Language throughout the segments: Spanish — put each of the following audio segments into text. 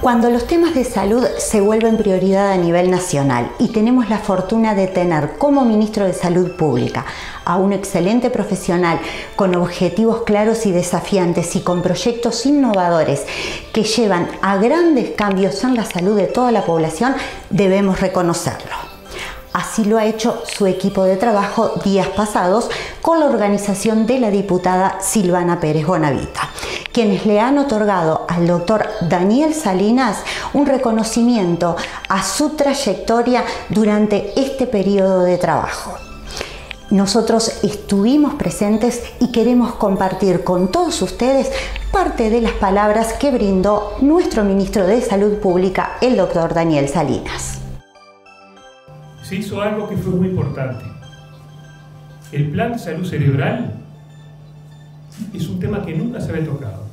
Cuando los temas de salud se vuelven prioridad a nivel nacional y tenemos la fortuna de tener como ministro de Salud Pública a un excelente profesional con objetivos claros y desafiantes y con proyectos innovadores que llevan a grandes cambios en la salud de toda la población, debemos reconocerlo. Así lo ha hecho su equipo de trabajo días pasados con la organización de la diputada Silvana Pérez Bonavita, quienes le han otorgado al doctor Daniel Salinas un reconocimiento a su trayectoria durante este periodo de trabajo. Nosotros estuvimos presentes y queremos compartir con todos ustedes parte de las palabras que brindó nuestro ministro de Salud Pública, el doctor Daniel Salinas. Se hizo algo que fue muy importante. El plan de salud cerebral es un tema que nunca se había tocado.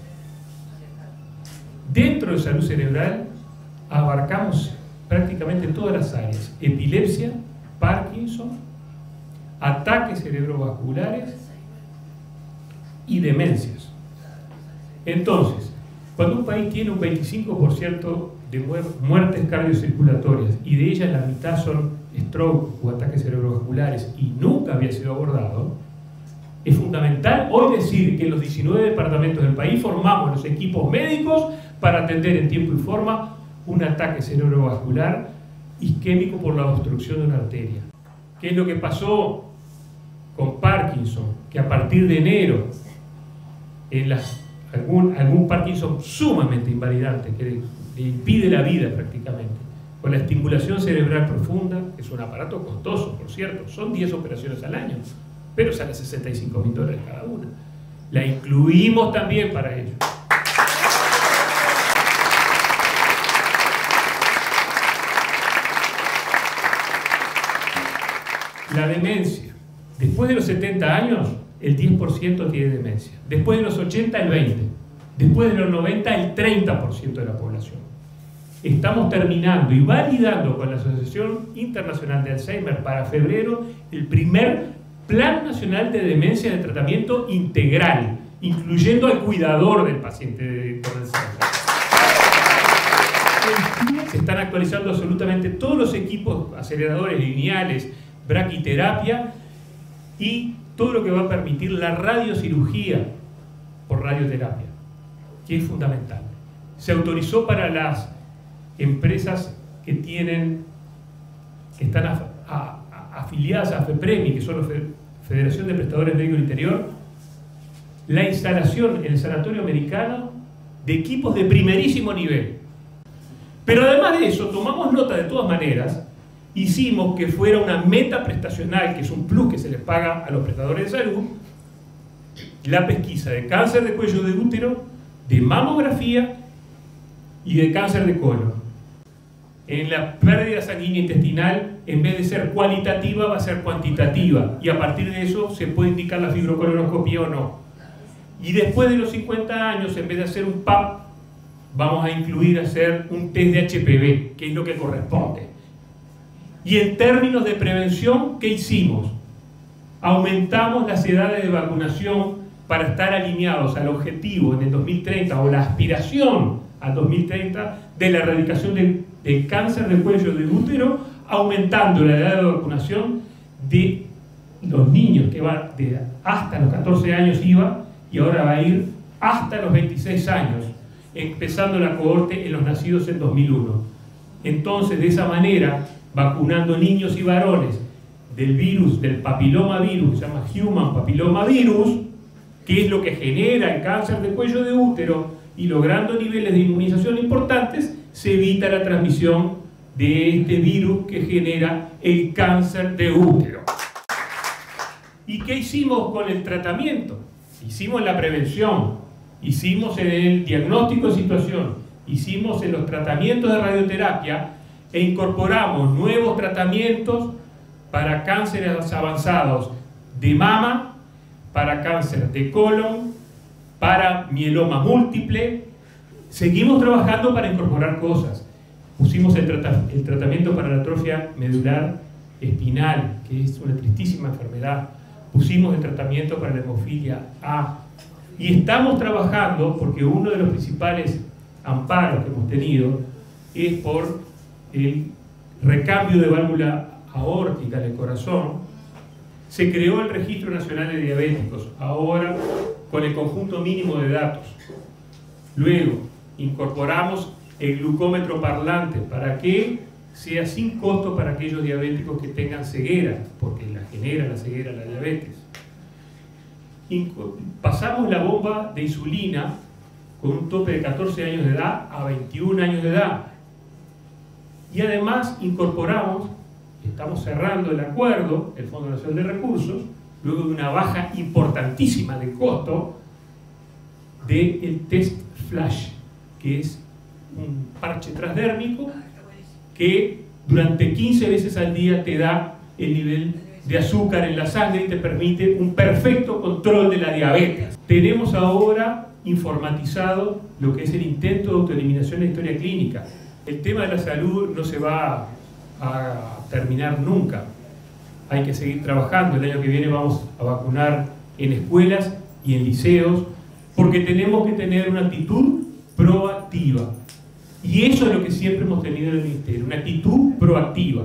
Dentro de salud cerebral abarcamos prácticamente todas las áreas: epilepsia, Parkinson, ataques cerebrovasculares y demencias. Entonces, cuando un país tiene un 25% de muertes cardiocirculatorias y de ellas la mitad son stroke o ataques cerebrovasculares y nunca había sido abordado, es fundamental hoy decir que en los 19 departamentos del país formamos los equipos médicos para atender en tiempo y forma un ataque cerebrovascular isquémico por la obstrucción de una arteria. ¿Qué es lo que pasó con Parkinson? Que a partir de enero, algún Parkinson sumamente invalidante, que le impide la vida prácticamente, con la estimulación cerebral profunda, que es un aparato costoso, por cierto, son 10 operaciones al año, pero sale $65.000 cada una. La incluimos también para ello. La demencia. Después de los 70 años, el 10% tiene demencia. Después de los 80, el 20%. Después de los 90, el 30% de la población. Estamos terminando y validando con la Asociación Internacional de Alzheimer para febrero el primer Plan Nacional de Demencia de Tratamiento Integral, incluyendo al cuidador del paciente con Alzheimer. Se están actualizando absolutamente todos los equipos, aceleradores lineales, braquiterapia y todo lo que va a permitir la radiocirugía por radioterapia, que es fundamental. Se autorizó para las empresas que están afiliadas a FEPREMI, que son la Federación de Prestadores Médicos del Interior, la instalación en el Sanatorio Americano de equipos de primerísimo nivel. Pero además de eso, tomamos nota de todas maneras, hicimos que fuera una meta prestacional, que es un plus que se les paga a los prestadores de salud, la pesquisa de cáncer de cuello de útero, de mamografía y de cáncer de colon. En la pérdida sanguínea intestinal, en vez de ser cualitativa, va a ser cuantitativa, y a partir de eso se puede indicar la fibrocolonoscopía o no. Y después de los 50 años, en vez de hacer un PAP, vamos a incluir hacer un test de HPV, que es lo que corresponde. Y en términos de prevención, ¿qué hicimos? Aumentamos las edades de vacunación para estar alineados al objetivo en el 2030, o la aspiración al 2030, de la erradicación del cáncer de cuello de útero, aumentando la edad de vacunación de los niños, que va hasta los 14 años iba, y ahora va a ir hasta los 26 años, empezando la cohorte en los nacidos en 2001. Entonces, de esa manera, vacunando niños y varones del virus, del papilomavirus, que se llama Human Papillomavirus, que es lo que genera el cáncer de cuello de útero, y logrando niveles de inmunización importantes, se evita la transmisión de este virus que genera el cáncer de útero. ¿Y qué hicimos con el tratamiento? Hicimos la prevención, hicimos en el diagnóstico de situación, hicimos en los tratamientos de radioterapia, e incorporamos nuevos tratamientos para cánceres avanzados de mama, para cáncer de colon, para mieloma múltiple. Seguimos trabajando para incorporar cosas. Pusimos el tratamiento para la atrofia medular espinal, que es una tristísima enfermedad. Pusimos el tratamiento para la hemofilia A. Y estamos trabajando porque uno de los principales amparos que hemos tenido es por el recambio de válvula aórtica del corazón. Se creó el Registro Nacional de Diabéticos, ahora con el conjunto mínimo de datos. Luego incorporamos el glucómetro parlante para que sea sin costo para aquellos diabéticos que tengan ceguera, porque la genera la ceguera la diabetes. Pasamos la bomba de insulina con un tope de 14 años de edad a 21 años de edad. Y además incorporamos, estamos cerrando el acuerdo, el Fondo Nacional de Recursos, luego de una baja importantísima de costo, del test flash, que es un parche transdérmico que durante 15 veces al día te da el nivel de azúcar en la sangre y te permite un perfecto control de la diabetes. Tenemos ahora informatizado lo que es el intento de autoeliminación de historia clínica. El tema de la salud no se va a terminar nunca. Hay que seguir trabajando. El año que viene vamos a vacunar en escuelas y en liceos, porque tenemos que tener una actitud proactiva. Y eso es lo que siempre hemos tenido en el Ministerio, una actitud proactiva.